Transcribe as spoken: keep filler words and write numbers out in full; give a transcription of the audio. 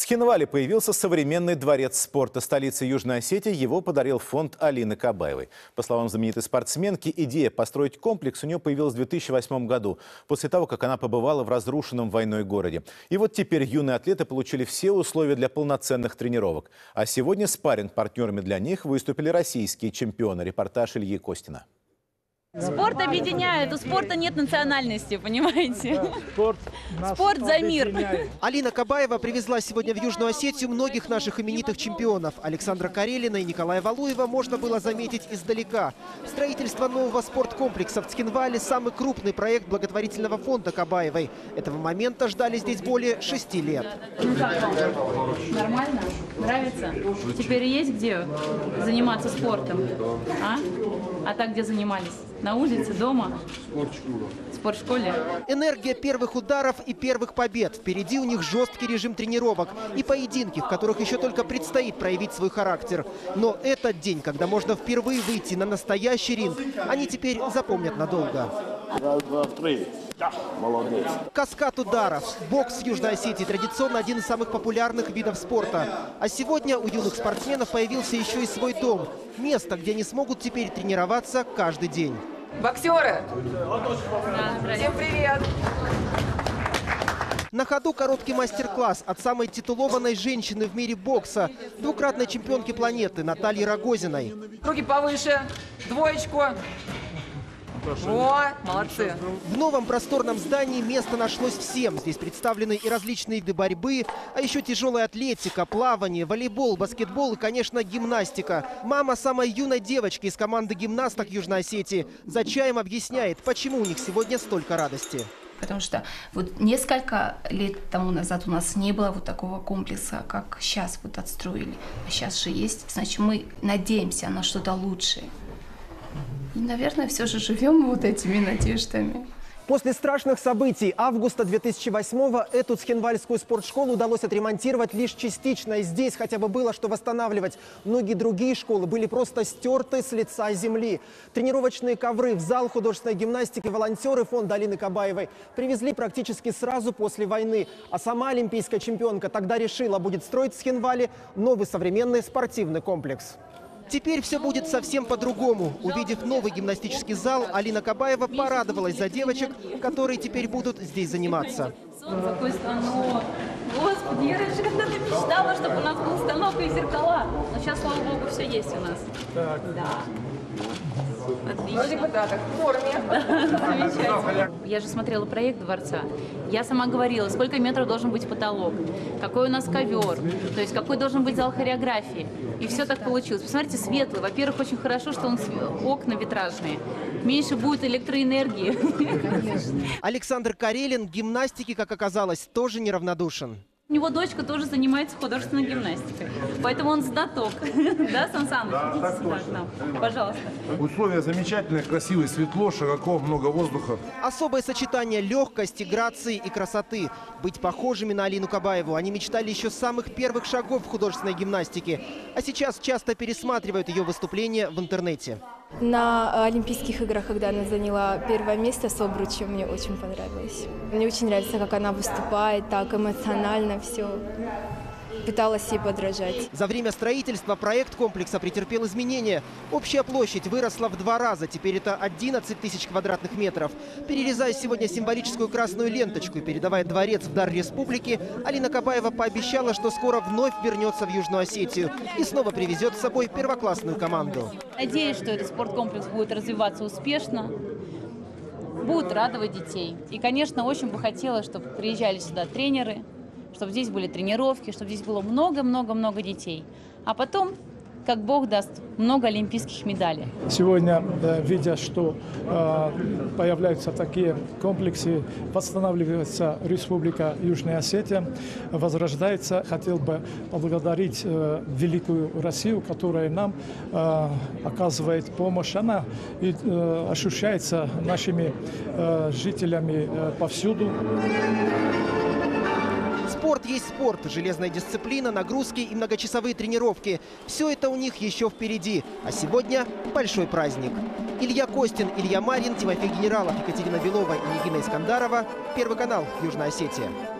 Цхинвале появился современный дворец спорта столицы Южной Осетии. Его подарил фонд Алины Кабаевой. По словам знаменитой спортсменки, идея построить комплекс у нее появилась в две тысячи восьмом году, после того, как она побывала в разрушенном войной городе. И вот теперь юные атлеты получили все условия для полноценных тренировок. А сегодня спарринг-партнерами для них выступили российские чемпионы. Репортаж Ильи Костина. Спорт объединяет, у спорта нет национальности, понимаете? Да, спорт, спорт за мир. Алина Кабаева привезла сегодня в Южную Осетию многих наших именитых чемпионов. Александра Карелина и Николая Валуева можно было заметить издалека. Строительство нового спорткомплекса в Цхинвале – самый крупный проект благотворительного фонда Кабаевой. Этого момента ждали здесь более шести лет. Ну как вам? Нормально? Нравится? Теперь есть где заниматься спортом? А? А так где занимались? На улице, дома? В спортшколе. Энергия первых ударов и первых побед. Впереди у них жесткий режим тренировок и поединки, в которых еще только предстоит проявить свой характер. Но этот день, когда можно впервые выйти на настоящий ринг, они теперь запомнят надолго. Раз, два, три. Молодец. Каскад ударов. Бокс в Южной Осетии традиционно один из самых популярных видов спорта. А сегодня у юных спортсменов появился еще и свой дом. Место, где они смогут теперь тренироваться каждый день. Боксеры! Да, Всем привет! На ходу короткий мастер-класс от самой титулованной женщины в мире бокса, двукратной чемпионки планеты Натальи Рогозиной. Руки повыше, двоечку. О, молодцы. В новом просторном здании место нашлось всем. Здесь представлены и различные виды борьбы, а еще тяжелая атлетика, плавание, волейбол, баскетбол и, конечно, гимнастика. Мама самой юной девочки из команды гимнасток Южной Осетии за чаем объясняет, почему у них сегодня столько радости. Потому что вот несколько лет тому назад у нас не было вот такого комплекса, как сейчас вот отстроили. А сейчас же есть. Значит, мы надеемся на что-то лучшее. И, наверное, все же живем вот этими надеждами. После страшных событий августа две тысячи восьмого эту цхинвальскую спортшколу удалось отремонтировать лишь частично. И здесь хотя бы было что восстанавливать. Многие другие школы были просто стерты с лица земли. Тренировочные ковры в зал художественной гимнастики волонтеры фонда Алины Кабаевой привезли практически сразу после войны. А сама олимпийская чемпионка тогда решила, будет строить в Цхинвале новый современный спортивный комплекс. Теперь все будет совсем по-другому. Увидев новый гимнастический зал, Алина Кабаева порадовалась за девочек, которые теперь будут здесь заниматься. Какой станок! Господи, я раньше когда-то мечтала, чтобы у нас был станок и зеркала. Но сейчас, слава богу, все есть у нас. Так. Да. Ну, Отлично. депутаты в форме. Замечательно. Я же смотрела проект дворца. Я сама говорила, сколько метров должен быть потолок, какой у нас ковер, то есть какой должен быть зал хореографии. И все так получилось. Посмотрите, светлый. Во-первых, очень хорошо, что он окна витражные. Меньше будет электроэнергии. Александр Карелин к гимнастике, как оказалось, тоже неравнодушен. У него дочка тоже занимается художественной гимнастикой. Поэтому он знаток. Да, Сан Саныч? Да, так точно. Пожалуйста. Условия замечательные, красивые, светло, широко, много воздуха. Особое сочетание легкости, грации и красоты. Быть похожими на Алину Кабаеву они мечтали еще с самых первых шагов в художественной гимнастике. А сейчас часто пересматривают ее выступления в интернете. На Олимпийских играх, когда она заняла первое место с обручем, мне очень понравилось. Мне очень нравится, как она выступает, так эмоционально все. Пыталась ей подражать. За время строительства проект комплекса претерпел изменения. Общая площадь выросла в два раза. Теперь это одиннадцать тысяч квадратных метров. Перерезая сегодня символическую красную ленточку и передавая дворец в дар республики, Алина Кабаева пообещала, что скоро вновь вернется в Южную Осетию и снова привезет с собой первоклассную команду. Надеюсь, что этот спорткомплекс будет развиваться успешно, будет радовать детей. И, конечно, очень бы хотелось, чтобы приезжали сюда тренеры, чтобы здесь были тренировки, чтобы здесь было много-много-много детей. А потом, как Бог даст, много олимпийских медалей. Сегодня, видя, что появляются такие комплексы, восстанавливается Республика Южная Осетия, возрождается, хотел бы поблагодарить великую Россию, которая нам оказывает помощь. Она ощущается нашими жителями повсюду. Спорт есть спорт, железная дисциплина, нагрузки и многочасовые тренировки. Все это у них еще впереди. А сегодня большой праздник. Илья Костин, Илья Марин, Тимофей Генералов, Екатерина Белова и Нигина Искандарова. Первый канал, Южная Осетия.